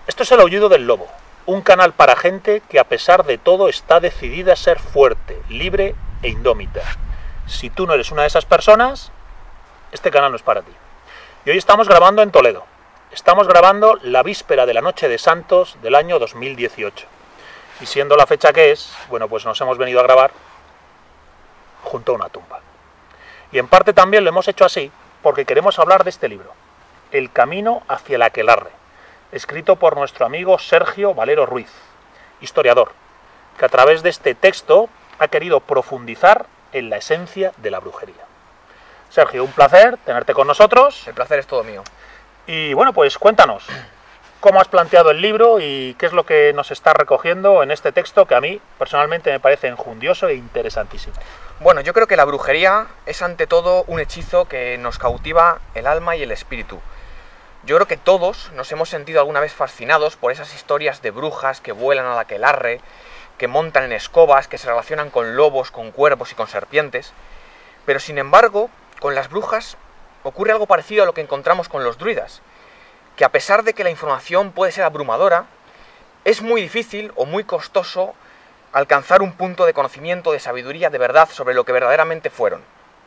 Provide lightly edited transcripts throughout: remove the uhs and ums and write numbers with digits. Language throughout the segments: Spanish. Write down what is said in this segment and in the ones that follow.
Esto es El Aullido del Lobo, un canal para gente que a pesar de todo está decidida a ser fuerte, libre e indómita. Si tú no eres una de esas personas, este canal no es para ti. Y hoy estamos grabando en Toledo. Estamos grabando la víspera de la Noche de Santos del año 2018. Y siendo la fecha que es, bueno, pues nos hemos venido a grabar junto a una tumba. Y en parte también lo hemos hecho así porque queremos hablar de este libro, El camino hacia el aquelarre, escrito por nuestro amigo Sergio Valero Ruiz, historiador, que a través de este texto ha querido profundizar en la esencia de la brujería. Sergio, un placer tenerte con nosotros. El placer es todo mío. Y bueno, pues cuéntanos, ¿cómo has planteado el libro y qué es lo que nos está recogiendo en este texto que a mí personalmente me parece enjundioso e interesantísimo? Bueno, yo creo que la brujería es ante todo un hechizo que nos cautiva el alma y el espíritu. Yo creo que todos nos hemos sentido alguna vez fascinados por esas historias de brujas que vuelan al aquelarre, que montan en escobas, que se relacionan con lobos, con cuervos y con serpientes. Pero sin embargo, con las brujas ocurre algo parecido a lo que encontramos con los druidas, que a pesar de que la información puede ser abrumadora, es muy difícil o muy costoso alcanzar un punto de conocimiento, de sabiduría, de verdad sobre lo que verdaderamente fueron.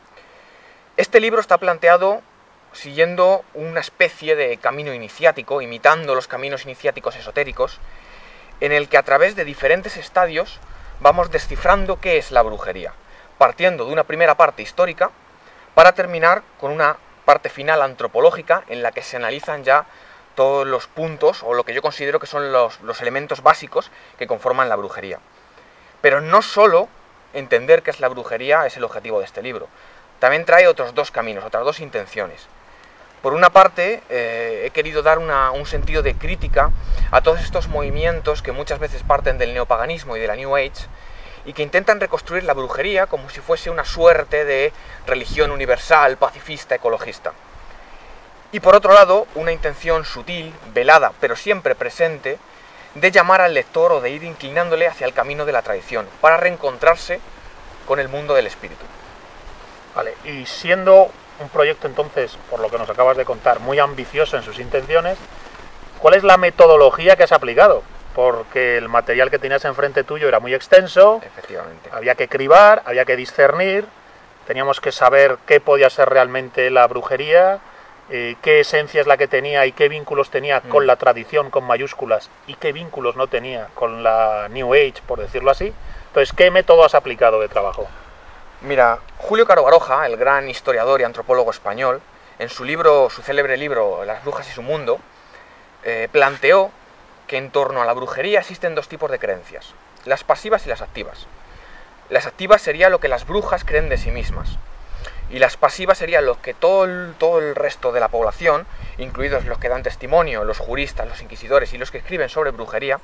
Este libro está planteado siguiendo una especie de camino iniciático, imitando los caminos iniciáticos esotéricos, en el que a través de diferentes estadios vamos descifrando qué es la brujería, partiendo de una primera parte histórica para terminar con una parte final antropológica en la que se analizan ya todos los puntos o lo que yo considero que son los elementos básicos que conforman la brujería. Pero no solo entender qué es la brujería es el objetivo de este libro. También trae otros dos caminos, otras dos intenciones. Por una parte, he querido dar un sentido de crítica a todos estos movimientos que muchas veces parten del neopaganismo y de la New Age y que intentan reconstruir la brujería como si fuese una suerte de religión universal, pacifista, ecologista. Y por otro lado, una intención sutil, velada, pero siempre presente, de llamar al lector o de ir inclinándole hacia el camino de la tradición, para reencontrarse con el mundo del espíritu. Vale, y siendo un proyecto entonces, por lo que nos acabas de contar, muy ambicioso en sus intenciones, ¿cuál es la metodología que has aplicado? Porque el material que tenías enfrente tuyo era muy extenso. Efectivamente. Había que cribar, había que discernir, teníamos que saber qué podía ser realmente la brujería, qué esencia es la que tenía y qué vínculos tenía con la tradición con mayúsculas y qué vínculos no tenía con la New Age, por decirlo así. Entonces, ¿qué método has aplicado de trabajo? Mira, Julio Caro Baroja, el gran historiador y antropólogo español, en su célebre libro Las brujas y su mundo, planteó que en torno a la brujería existen dos tipos de creencias, las pasivas y las activas. Las activas sería lo que las brujas creen de sí mismas, y las pasivas serían lo que todo el resto de la población, incluidos los que dan testimonio, los juristas, los inquisidores y los que escriben sobre brujería,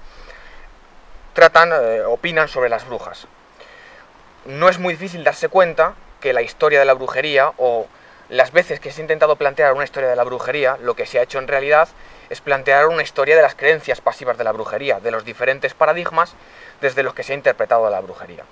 opinan sobre las brujas. No es muy difícil darse cuenta que la historia de la brujería, o las veces que se ha intentado plantear una historia de la brujería, lo que se ha hecho en realidad es plantear una historia de las creencias pasivas de la brujería, de los diferentes paradigmas desde los que se ha interpretado la brujería.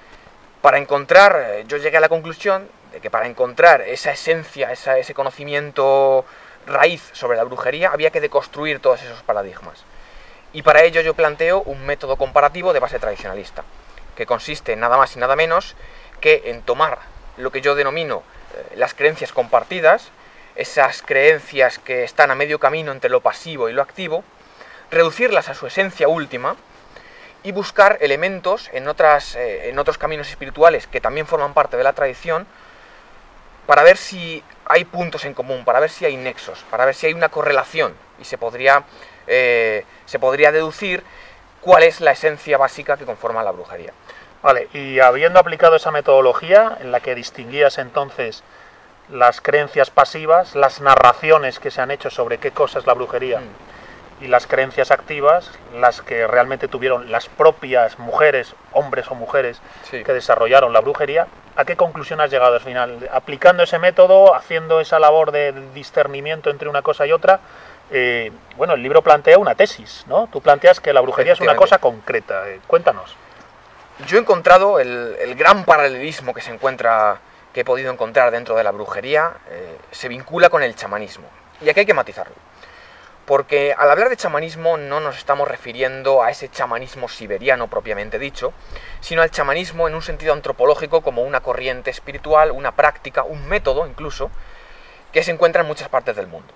Yo llegué a la conclusión de que para encontrar esa esencia, ese conocimiento raíz sobre la brujería, había que deconstruir todos esos paradigmas. Y para ello yo planteo un método comparativo de base tradicionalista, que consiste en nada más y nada menos que en tomar lo que yo denomino las creencias compartidas, esas creencias que están a medio camino entre lo pasivo y lo activo, reducirlas a su esencia última y buscar elementos en otros caminos espirituales que también forman parte de la tradición para ver si hay puntos en común, para ver si hay nexos, para ver si hay una correlación y se podría deducir cuál es la esencia básica que conforma la brujería. Vale, y habiendo aplicado esa metodología en la que distinguías entonces las creencias pasivas, las narraciones que se han hecho sobre qué cosa es la brujería y las creencias activas, las que realmente tuvieron las propias mujeres, hombres o mujeres, sí, que desarrollaron la brujería, ¿a qué conclusión has llegado al final? Aplicando ese método, haciendo esa labor de discernimiento entre una cosa y otra, bueno, el libro plantea una tesis, ¿no? Tú planteas que la brujería es una cosa concreta. Cuéntanos. Yo he encontrado el gran paralelismo que he podido encontrar dentro de la brujería, se vincula con el chamanismo. Y aquí hay que matizarlo. Porque al hablar de chamanismo no nos estamos refiriendo a ese chamanismo siberiano propiamente dicho, sino al chamanismo en un sentido antropológico como una corriente espiritual, una práctica, un método incluso, que se encuentra en muchas partes del mundo.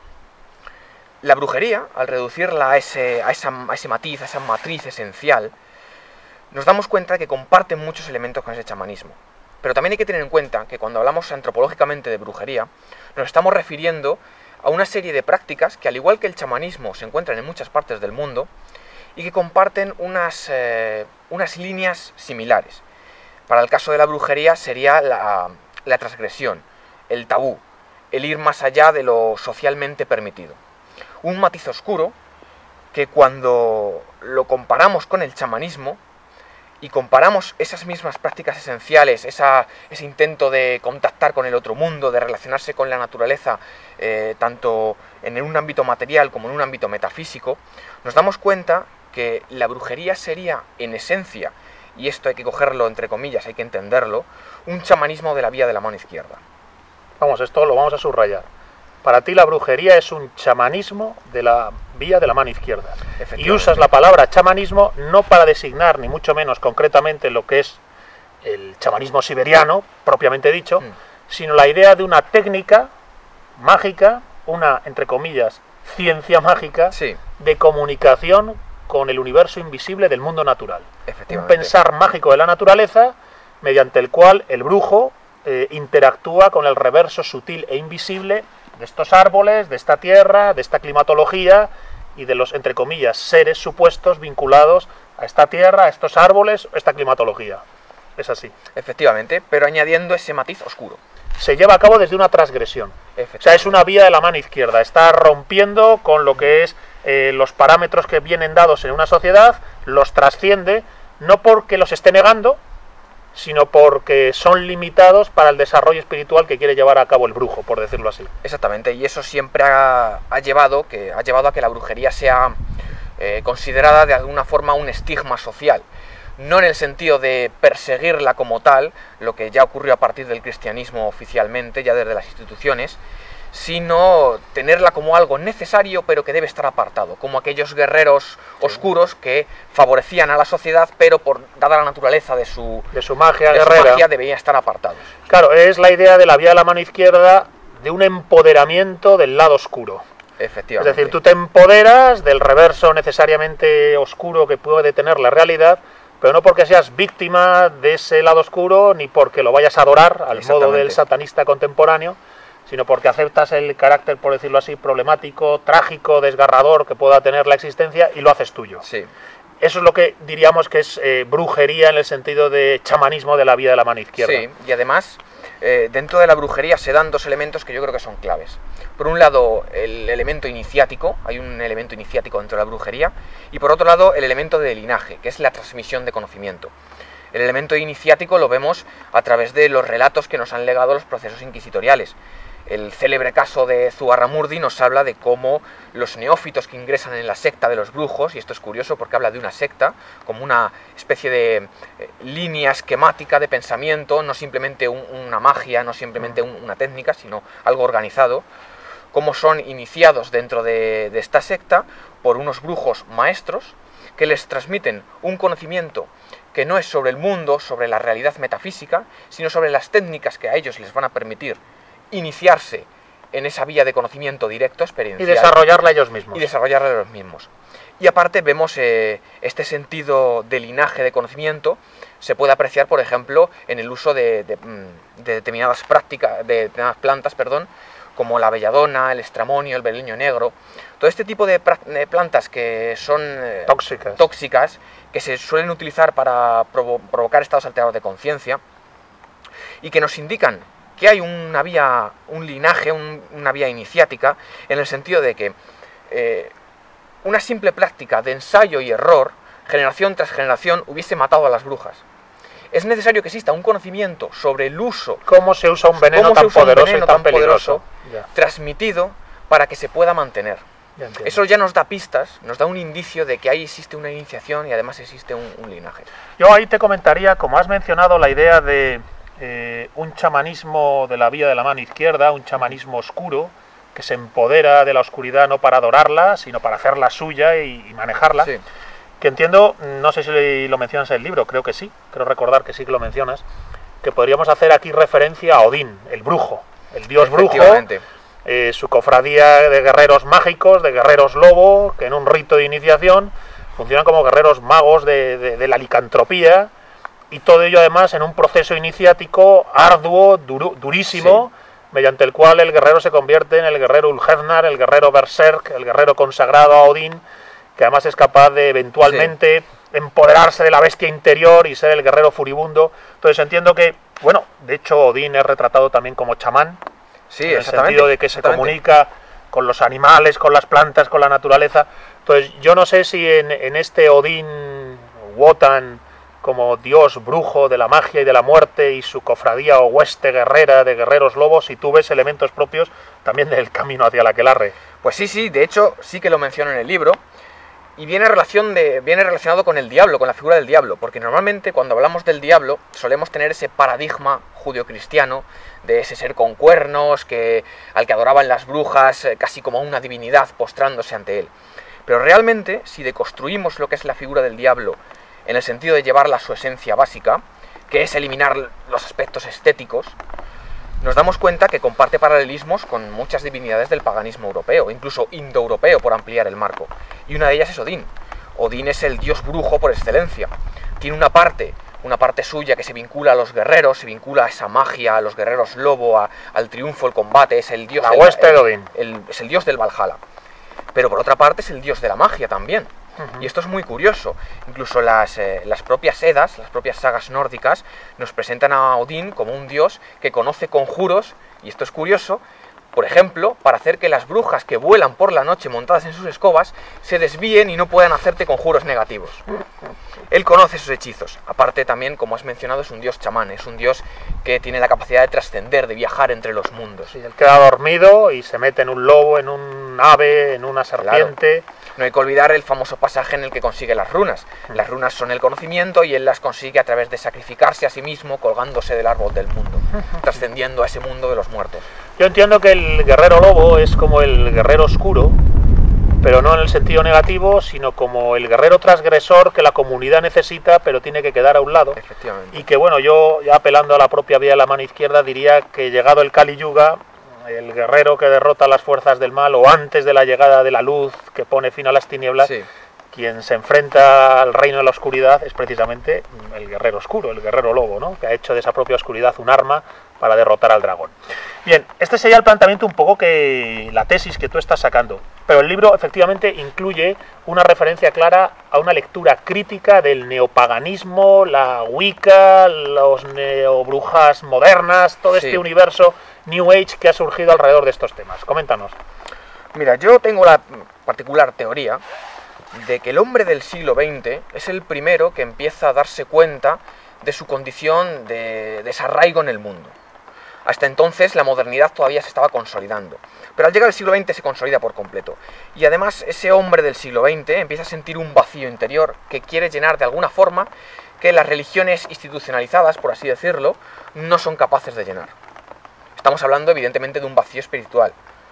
La brujería, al reducirla a ese matiz, a esa matriz esencial, nos damos cuenta de que comparten muchos elementos con ese chamanismo. Pero también hay que tener en cuenta que cuando hablamos antropológicamente de brujería, nos estamos refiriendo a una serie de prácticas que, al igual que el chamanismo, se encuentran en muchas partes del mundo y que comparten unas líneas similares. Para el caso de la brujería sería la transgresión, el tabú, el ir más allá de lo socialmente permitido. Un matiz oscuro que cuando lo comparamos con el chamanismo y comparamos esas mismas prácticas esenciales, ese intento de contactar con el otro mundo, de relacionarse con la naturaleza, tanto en un ámbito material como en un ámbito metafísico, nos damos cuenta que la brujería sería, en esencia, y esto hay que cogerlo entre comillas, hay que entenderlo, un chamanismo de la vía de la mano izquierda. Vamos, esto lo vamos a subrayar. Para ti la brujería es un chamanismo de la vía de la mano izquierda. Y usas la palabra chamanismo no para designar, ni mucho menos concretamente, lo que es el chamanismo siberiano, propiamente dicho, sino la idea de una técnica mágica, una, entre comillas, ciencia mágica, sí, de comunicación con el universo invisible del mundo natural. Un Efectivamente. pensar mágico de la naturaleza, mediante el cual el brujo interactúa con el reverso sutil e invisible de estos árboles, de esta tierra, de esta climatología y de los, entre comillas, seres supuestos vinculados a esta tierra, a estos árboles, a esta climatología. Es así. Efectivamente, pero añadiendo ese matiz oscuro. Se lleva a cabo desde una transgresión. O sea, es una vía de la mano izquierda. Está rompiendo con lo que es los parámetros que vienen dados en una sociedad, los trasciende, no porque los esté negando, sino porque son limitados para el desarrollo espiritual que quiere llevar a cabo el brujo, por decirlo así. Exactamente, y eso siempre ha llevado a que la brujería sea considerada de alguna forma un estigma social. No en el sentido de perseguirla como tal, lo que ya ocurrió a partir del cristianismo oficialmente, ya desde las instituciones, sino tenerla como algo necesario pero que debe estar apartado, como aquellos guerreros oscuros que favorecían a la sociedad, pero dada la naturaleza de su magia guerrera, debían estar apartados. Claro, es la idea de la vía de la mano izquierda de un empoderamiento del lado oscuro. Efectivamente. Es decir, tú te empoderas del reverso necesariamente oscuro que puede tener la realidad, pero no porque seas víctima de ese lado oscuro, ni porque lo vayas a adorar al modo del satanista contemporáneo, sino porque aceptas el carácter, por decirlo así, problemático, trágico, desgarrador que pueda tener la existencia y lo haces tuyo. Sí. Eso es lo que diríamos que es brujería en el sentido de chamanismo de la vía de la mano izquierda. Sí, y además, dentro de la brujería se dan dos elementos que yo creo que son claves. Por un lado, el elemento iniciático, hay un elemento iniciático dentro de la brujería, y por otro lado, el elemento de linaje, que es la transmisión de conocimiento. El elemento iniciático lo vemos a través de los relatos que nos han legado los procesos inquisitoriales. El célebre caso de Zugarramurdi nos habla de cómo los neófitos que ingresan en la secta de los brujos, y esto es curioso porque habla de una secta, como una especie de línea esquemática de pensamiento, no simplemente una magia, no simplemente una técnica, sino algo organizado, cómo son iniciados dentro de esta secta por unos brujos maestros que les transmiten un conocimiento que no es sobre el mundo, sobre la realidad metafísica, sino sobre las técnicas que a ellos les van a permitir iniciarse en esa vía de conocimiento directo, experiencial. Y desarrollarla ellos mismos. Y aparte vemos este sentido de linaje de conocimiento, se puede apreciar, por ejemplo, en el uso de determinadas plantas, como la belladona, el estramonio, el beleño negro. Todo este tipo de plantas que son tóxicas, que se suelen utilizar para provocar estados alterados de conciencia y que nos indican que hay una vía, un linaje, una vía iniciática, en el sentido de que una simple práctica de ensayo y error, generación tras generación, hubiese matado a las brujas. Es necesario que exista un conocimiento sobre el uso, cómo se usa un veneno tan poderoso y tan peligroso, transmitido para que se pueda mantener. Eso ya nos da pistas, nos da un indicio de que ahí existe una iniciación y además existe un linaje. Yo ahí te comentaría, como has mencionado, la idea de un chamanismo de la vía de la mano izquierda, un chamanismo oscuro, que se empodera de la oscuridad no para adorarla, sino para hacerla suya y manejarla. Sí. Que entiendo, no sé si lo mencionas en el libro, creo que sí, creo recordar que sí que lo mencionas, que podríamos hacer aquí referencia a Odín, el brujo, el dios brujo, su cofradía de guerreros mágicos, de guerreros lobo, que en un rito de iniciación funcionan como guerreros magos de la licantropía, y todo ello además en un proceso iniciático arduo, durísimo, sí, mediante el cual el guerrero se convierte en el guerrero Ulfhednar, el guerrero Berserk, el guerrero consagrado a Odín, que además es capaz de eventualmente empoderarse de la bestia interior y ser el guerrero furibundo. Entonces entiendo que, bueno, de hecho Odín es retratado también como chamán, sí, en el sentido de que se comunica con los animales, con las plantas, con la naturaleza. Entonces yo no sé si en este Odín Wotan, como dios brujo de la magia y de la muerte, y su cofradía o hueste guerrera de guerreros lobos, si tú ves elementos propios también del camino hacia la aquelarre. Pues sí, de hecho sí que lo menciono en el libro. Y viene relacionado con el diablo, con la figura del diablo, porque normalmente cuando hablamos del diablo solemos tener ese paradigma judeocristiano de ese ser con cuernos al que adoraban las brujas casi como una divinidad postrándose ante él. Pero realmente, si deconstruimos lo que es la figura del diablo en el sentido de llevarla a su esencia básica, que es eliminar los aspectos estéticos, nos damos cuenta que comparte paralelismos con muchas divinidades del paganismo europeo, incluso indoeuropeo por ampliar el marco. Y una de ellas es Odín. Odín es el dios brujo por excelencia. Tiene una parte suya que se vincula a los guerreros, se vincula a esa magia, a los guerreros lobo, al triunfo, el combate, es el dios la hueste de Odín. Es el dios del Valhalla. Pero por otra parte es el dios de la magia también. Y esto es muy curioso. Incluso las propias Edas, las propias sagas nórdicas, nos presentan a Odín como un dios que conoce conjuros, y esto es curioso, por ejemplo, para hacer que las brujas que vuelan por la noche montadas en sus escobas se desvíen y no puedan hacerte conjuros negativos. Él conoce sus hechizos. Aparte también, como has mencionado, es un dios chamán, es un dios que tiene la capacidad de trascender, de viajar entre los mundos. Sí, él queda dormido y se mete en un lobo, en un ave, en una serpiente. Claro. No hay que olvidar el famoso pasaje en el que consigue las runas. Las runas son el conocimiento y él las consigue a través de sacrificarse a sí mismo colgándose del árbol del mundo, trascendiendo a ese mundo de los muertos. Yo entiendo que el guerrero lobo es como el guerrero oscuro, pero no en el sentido negativo, sino como el guerrero transgresor que la comunidad necesita, pero tiene que quedar a un lado. Efectivamente. Y que bueno, yo ya apelando a la propia vía de la mano izquierda diría que llegado el Kali Yuga, el guerrero que derrota las fuerzas del mal, o antes de la llegada de la luz que pone fin a las tinieblas, sí, quien se enfrenta al reino de la oscuridad es precisamente el guerrero oscuro, el guerrero lobo, ¿no? Que ha hecho de esa propia oscuridad un arma para derrotar al dragón. Bien, este sería el planteamiento un poco que la tesis que tú estás sacando, pero el libro efectivamente incluye una referencia clara a una lectura crítica del neopaganismo, la Wicca, los neobrujas modernas, todo este universo New Age que ha surgido alrededor de estos temas. Coméntanos. Mira, yo tengo la particular teoría de que el hombre del siglo XX es el primero que empieza a darse cuenta de su condición de desarraigo en el mundo. Hasta entonces la modernidad todavía se estaba consolidando, pero al llegar al siglo XX se consolida por completo. Y además ese hombre del siglo XX empieza a sentir un vacío interior que quiere llenar de alguna forma que las religiones institucionalizadas, por así decirlo, no son capaces de llenar. Estamos hablando evidentemente de un vacío espiritual.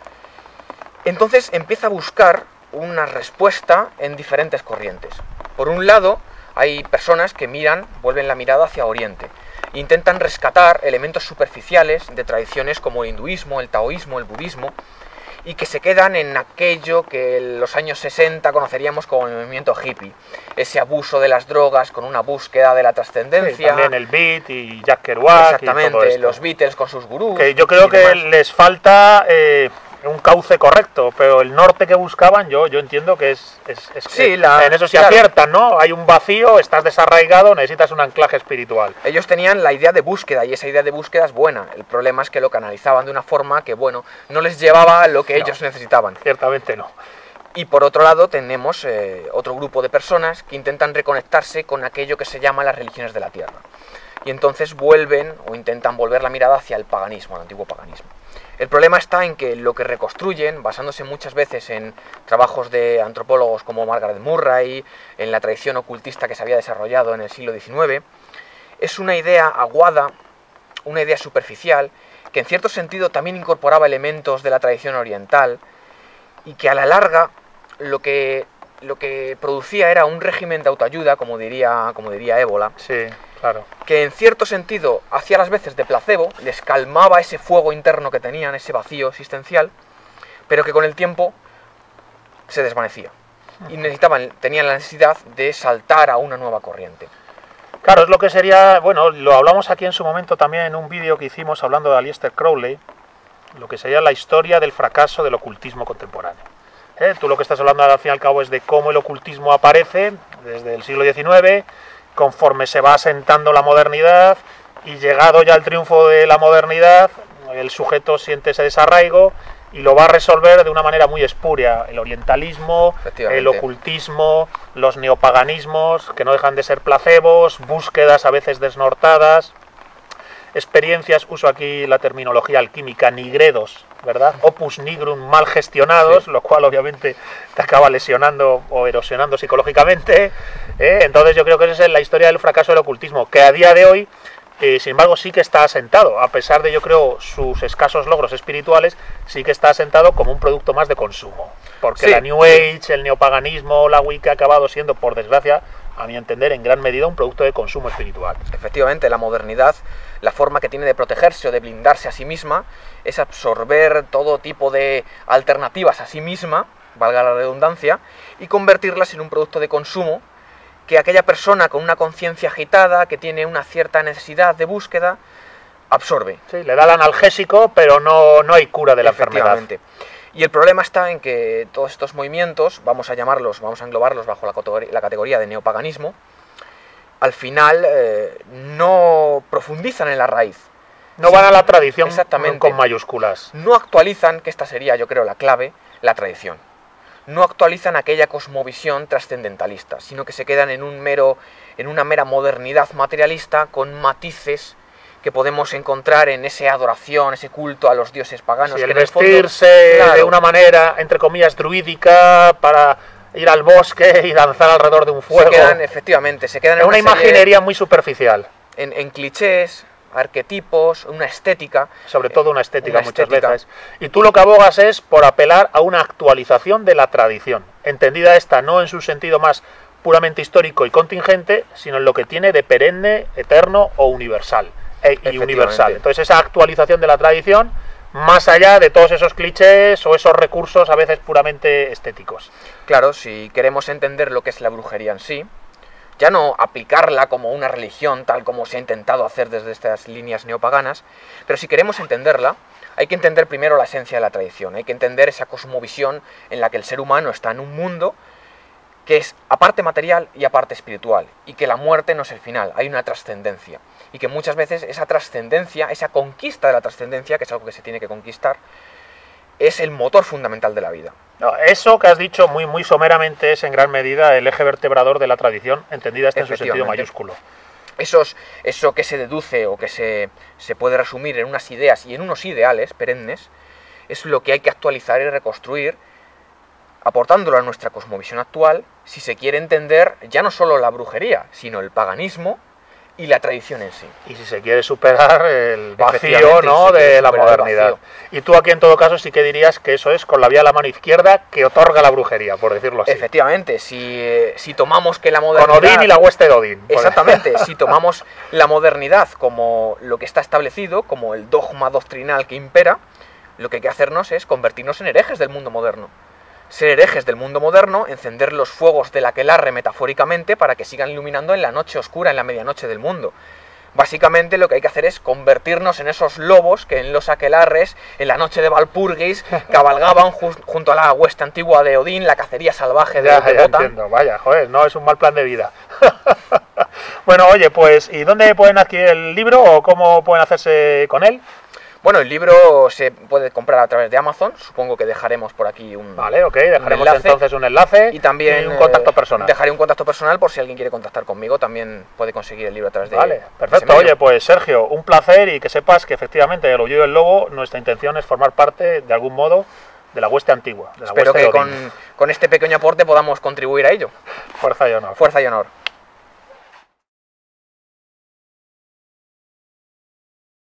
Entonces empieza a buscar una respuesta en diferentes corrientes. Por un lado, hay personas que vuelven la mirada hacia Oriente, intentan rescatar elementos superficiales de tradiciones como el hinduismo, el taoísmo, el budismo, y que se quedan en aquello que en los años 60 conoceríamos como el movimiento hippie, ese abuso de las drogas con una búsqueda de la trascendencia. Sí, también el beat y Jack Kerouac. Exactamente, y todo esto. Los Beatles con sus gurús. Que yo creo que les falta un cauce correcto, pero el norte que buscaban yo entiendo que sí, en eso sí aciertan, ¿no? Hay un vacío, estás desarraigado, necesitas un anclaje espiritual. Ellos tenían la idea de búsqueda y esa idea de búsqueda es buena. El problema es que lo canalizaban de una forma que, bueno, no les llevaba a lo que ellos necesitaban. Ciertamente no. Y por otro lado tenemos otro grupo de personas que intentan reconectarse con aquello que se llama las religiones de la tierra. Y entonces vuelven o intentan volver la mirada hacia el paganismo, el antiguo paganismo. El problema está en que lo que reconstruyen, basándose muchas veces en trabajos de antropólogos como Margaret Murray, en la tradición ocultista que se había desarrollado en el siglo XIX, es una idea aguada, una idea superficial, que en cierto sentido también incorporaba elementos de la tradición oriental y que a la larga lo que producía era un régimen de autoayuda, como diría Ébola. Sí, claro. Que en cierto sentido hacía las veces de placebo, les calmaba ese fuego interno que tenían, ese vacío existencial, pero que con el tiempo se desvanecía. Y tenían la necesidad de saltar a una nueva corriente. Claro, es lo que sería, bueno, lo hablamos aquí en su momento también en un vídeo que hicimos hablando de Aleister Crowley, lo que sería la historia del fracaso del ocultismo contemporáneo. Tú lo que estás hablando al fin y al cabo es de cómo el ocultismo aparece desde el siglo XIX, conforme se va asentando la modernidad, y llegado ya el triunfo de la modernidad, el sujeto siente ese desarraigo y lo va a resolver de una manera muy espúrea. El orientalismo, el ocultismo, los neopaganismos, que no dejan de ser placebos, búsquedas a veces desnortadas, experiencias, uso aquí la terminología alquímica, nigredos, ¿verdad? Opus nigrum mal gestionados, sí. Lo cual obviamente te acaba lesionando o erosionando psicológicamente. Entonces yo creo que esa es la historia del fracaso del ocultismo, que a día de hoy, sin embargo, sí que está asentado, a pesar de, yo creo, sus escasos logros espirituales, sí que está asentado como un producto más de consumo. Porque sí, la New Age, el neopaganismo, la Wicca ha acabado siendo, por desgracia, a mi entender, en gran medida un producto de consumo espiritual. Efectivamente, la modernidad, la forma que tiene de protegerse o de blindarse a sí misma, es absorber todo tipo de alternativas a sí misma, valga la redundancia, y convertirlas en un producto de consumo que aquella persona con una conciencia agitada, que tiene una cierta necesidad de búsqueda, absorbe. Sí, le da el analgésico, pero no hay cura de la enfermedad. Y el problema está en que todos estos movimientos, vamos a englobarlos bajo la categoría de neopaganismo, al final no profundizan en la raíz. No van a la tradición con mayúsculas. No actualizan, que esta sería, yo creo, la clave, la tradición. No actualizan aquella cosmovisión trascendentalista, sino que se quedan en una mera modernidad materialista con matices que podemos encontrar en esa adoración, ese culto a los dioses paganos. Sí, el vestirse de una manera, entre comillas, druídica, para ir al bosque y danzar alrededor de un fuego. Efectivamente, se quedan en una imaginería muy superficial. En clichés, arquetipos, una estética. Sobre todo una estética muchas veces. Y tú lo que abogas es por apelar a una actualización de la tradición, entendida esta no en su sentido más puramente histórico y contingente, sino en lo que tiene de perenne, eterno o universal. Y universal. Entonces esa actualización de la tradición, más allá de todos esos clichés o esos recursos a veces puramente estéticos. Claro, si queremos entender lo que es la brujería en sí, ya no aplicarla como una religión tal como se ha intentado hacer desde estas líneas neopaganas, pero si queremos entenderla, hay que entender primero la esencia de la tradición, hay que entender esa cosmovisión en la que el ser humano está en un mundo que es aparte material y aparte espiritual, y que la muerte no es el final, hay una trascendencia, y que muchas veces esa trascendencia, esa conquista de la trascendencia, que es algo que se tiene que conquistar, es el motor fundamental de la vida. No, eso que has dicho muy someramente es en gran medida el eje vertebrador de la tradición, entendida en su sentido mayúsculo. Eso que se deduce o que se puede resumir en unas ideas y en unos ideales perennes, es lo que hay que actualizar y reconstruir, aportándolo a nuestra cosmovisión actual, si se quiere entender ya no solo la brujería, sino el paganismo y la tradición en sí. Y si se quiere superar el vacío, ¿no?, de la modernidad. Y tú aquí en todo caso sí que dirías que eso es con la vía de la mano izquierda que otorga la brujería, por decirlo así. Efectivamente, si tomamos que la modernidad... Con Odín y la hueste de Odín. Exactamente, si tomamos la modernidad como lo que está establecido, como el dogma doctrinal que impera, lo que hay que hacernos es convertirnos en herejes del mundo moderno. Ser herejes del mundo moderno, encender los fuegos del aquelarre metafóricamente para que sigan iluminando en la noche oscura, en la medianoche del mundo. Básicamente lo que hay que hacer es convertirnos en esos lobos que en los aquelarres, en la noche de Valpurgis, cabalgaban junto a la hueste antigua de Odín, la cacería salvaje de Wotan. Entiendo, vaya, joder, no es un mal plan de vida. Bueno, oye, pues, ¿y dónde pueden adquirir el libro o cómo pueden hacerse con él? Bueno, el libro se puede comprar a través de Amazon, supongo que dejaremos por aquí Vale, ok, dejaremos entonces un enlace y también un contacto personal. Dejaré un contacto personal por si alguien quiere contactar conmigo, también puede conseguir el libro a través de... Vale, perfecto. Oye, pues Sergio, un placer y que sepas que efectivamente el Orgullo del Lobo, nuestra intención es formar parte de algún modo de la hueste antigua. Espero que con este pequeño aporte podamos contribuir a ello. Fuerza y honor. Fuerza y honor.